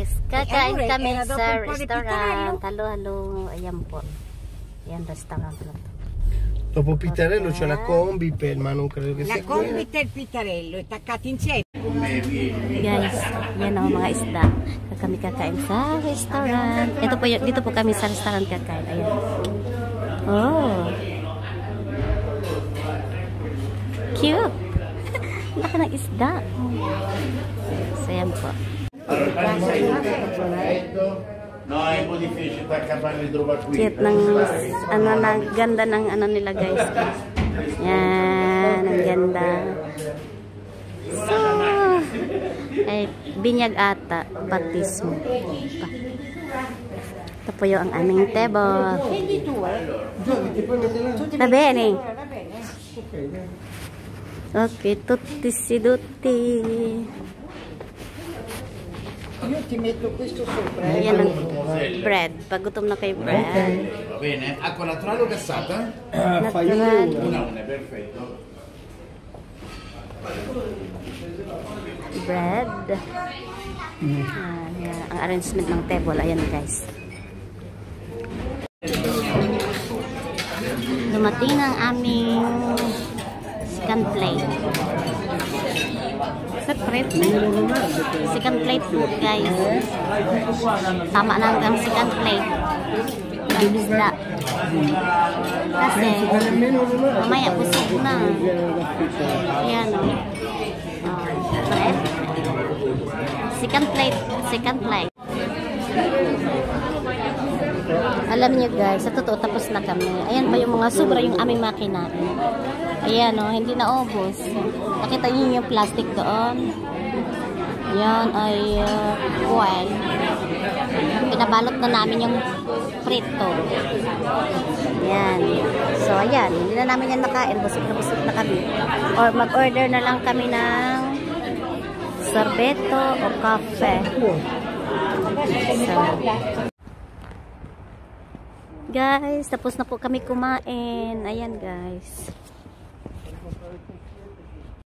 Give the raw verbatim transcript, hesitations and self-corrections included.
guys, kakain kami sa restaurant. Halo, halo. Ayan po. Ayan, restaurant na to. Dopo Pittarello c'è la Combi, ma non credo che sia la Combi e il Pittarello, attaccati insieme. Guys, yan ang mga isda. Kami kakain sa restaurant. Ito po, dito po kami sa restaurant kakain. Ayan. Oh. Cute. Laki ng isda. So, yan po. No, è un po' difficile attaccare trova qui. Cute ng, ano, na, ganda ng ano nila guys. Yan, ang ganda. So, ay, binyag ata, baptismo. Ito po yung ang aming table. Va bene. Ok, tutti seduti. Io ti metto questo sopra. Yan ang bread. Pag gutom na kayo bread. Va bene? Acqua naturale o gassata? Natural. Una, una, perfetto. Bread. Ayan, yan. Ang arrangement ng table. Ayan guys. Dumating ang aming second plate. Second plate. Second plate po guys. Tama na ang second plate. Ang isda. Kasi mamaya busog na. Ayan o. Oh, second plate. Second plate. Alam niyo guys, sa totoo tapos na kami. Ayan pa yung mga sobra yung aming makina. Ayan o, hindi na ubos. Nakita niyo yung plastic doon. Yan ay uh, foil. Pinabalot na namin yung prito. Yan. So ayan, hindi na namin yan nakain. Busog na busog na kami. Or mag-order na lang kami ng sorbeto o kafe. So, guys, tapos na po kami kumain. Ayan guys.